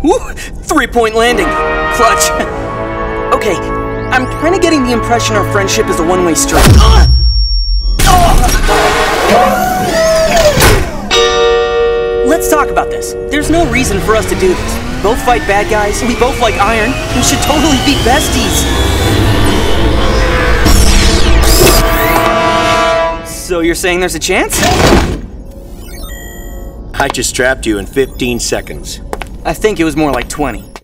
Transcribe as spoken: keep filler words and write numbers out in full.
Woo! Three-point landing. Clutch. Okay, I'm kind of getting the impression our friendship is a one-way street. Uh! Oh! Let's talk about this. There's no reason for us to do this. We both fight bad guys. We both like iron. We should totally be besties. So you're saying there's a chance? I just trapped you in fifteen seconds. I think it was more like twenty.